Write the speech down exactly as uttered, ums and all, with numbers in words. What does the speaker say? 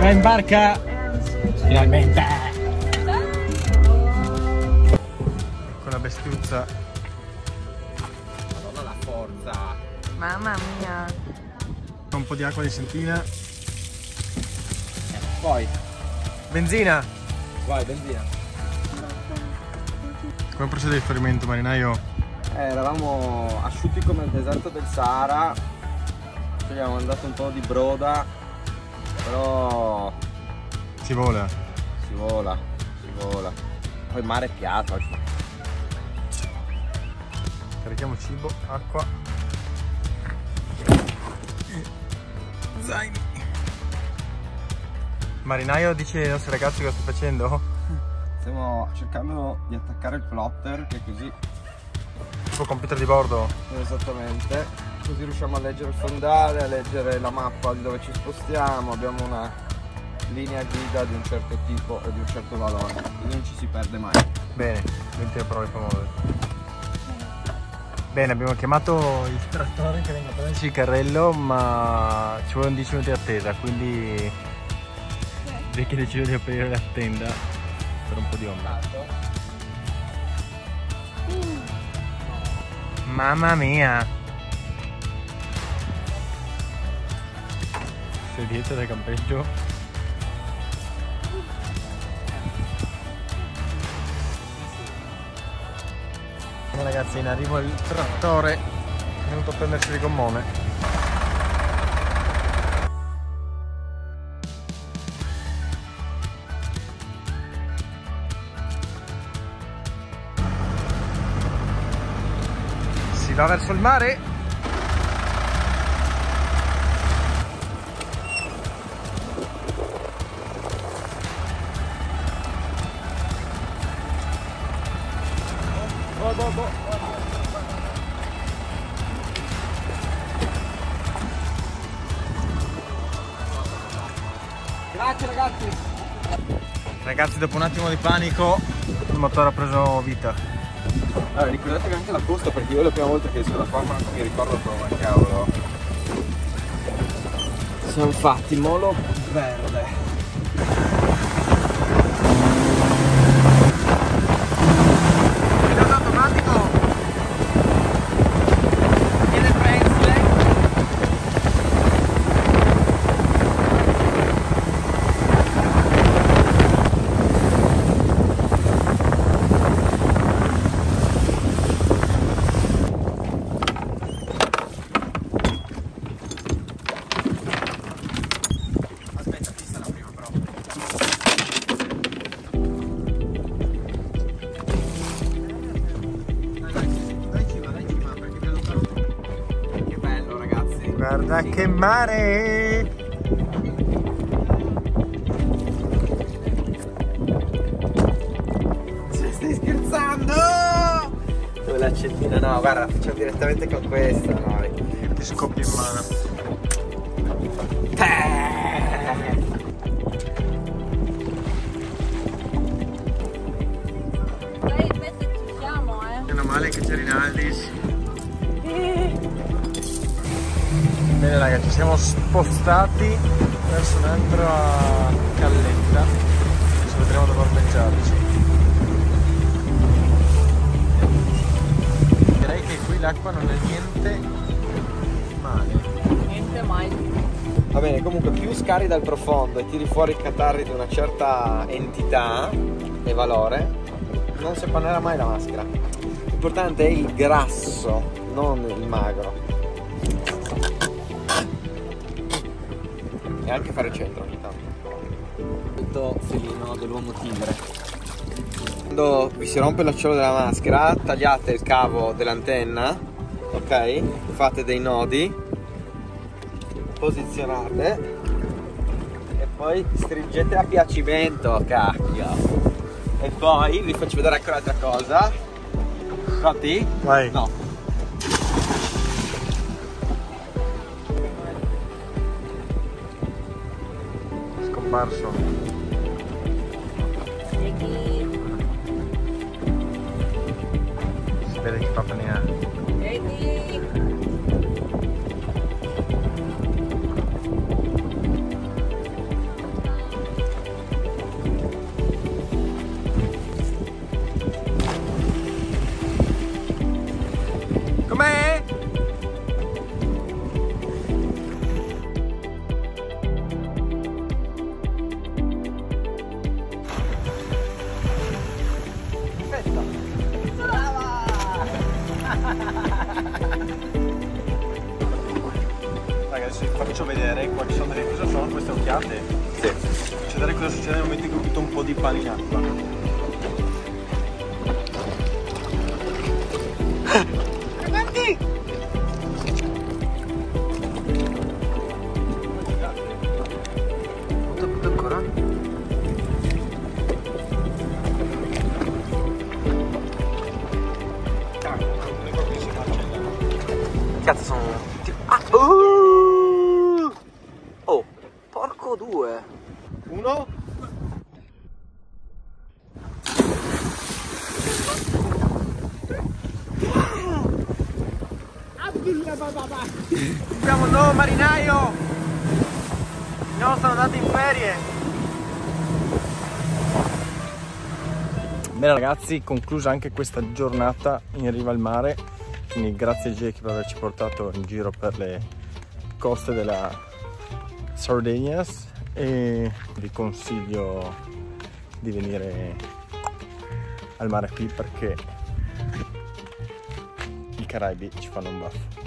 Va in barca! Finalmente! Con la bestiuzza. Madonna la forza! Mamma mia! Un po' di acqua di sentina. Eh, poi. Benzina! Vai, benzina. Come procede il riferimento, marinaio? Eh, eravamo asciutti come il deserto del Sahara. Ci abbiamo mandato un po' di broda. Però Si vola. si vola, si vola. Poi il mare è piatto. Carichiamo cibo, acqua. Zaini. Marinaio, dici ai nostri ragazzi cosa stai facendo? Stiamo cercando di attaccare il plotter, che così Tipo computer di bordo. esattamente, così riusciamo a leggere il fondale, a leggere la mappa di dove ci spostiamo, abbiamo una linea guida di un certo tipo e di un certo valore, quindi non ci si perde mai. Bene, venti le parole famose. Bene, abbiamo chiamato il trattore che venga a prenderci il carrello, ma ci vuole dieci minuti di attesa, quindi direi che decido di aprire la tenda per un po' di ombra. Mamma mia! Sei dietro del campeggio? Ragazzi, in arrivo il trattore, è venuto a prendersi il gommone. Si va verso il mare. Boh, boh, boh. Grazie ragazzi! Ragazzi, dopo un attimo di panico il motore ha preso vita. Allora, ricordatevi anche la costa, perché io è la prima volta che esco da qua, ma non mi ricordo come, cavolo. Siamo fatti molo verde. Guarda che mare! Cioè, stai scherzando? Dove l'accendino? No, guarda, facciamo direttamente con questa, no? Ti scoppia in mano. Dai, invece ci siamo, eh! Meno male che c'è Rinaldis. Bene ragazzi, ci siamo spostati verso un'altra calletta, adesso vedremo dove ormeggiarci. Direi che qui l'acqua non è niente male. Niente mai. Va bene, comunque più scavi dal profondo e tiri fuori i catarri di una certa entità e valore, non si appannerà mai la maschera. L'importante è il grasso, non il magro. E anche fare centro ogni tanto. Tutto felino dell'uomo tigre. Quando vi si rompe l'acciolo della maschera, tagliate il cavo dell'antenna, ok? Fate dei nodi, posizionate e poi stringete a piacimento, cacchio. E poi vi faccio vedere anche un'altra cosa. Pronti? Vai. No. Scomparso. Si vede che fa panina. Ragazzi, vi faccio vedere qua ci sono delle cosa sono queste occhiate. Sì. Faccio vedere cosa succede nel momento in cui butto un po' di pane in acqua. Guardi! Butta, butta ancora. Cazzo sono... Ah! Uh! Oh! Porco due! Uno. Abbiamo un nuovo marinaio! No, sono andati in ferie! Bene ragazzi, conclusa anche questa giornata in riva al mare. Quindi grazie a Jake per averci portato in giro per le coste della Sardegna e vi consiglio di venire al mare qui perché i Caraibi ci fanno un baffo.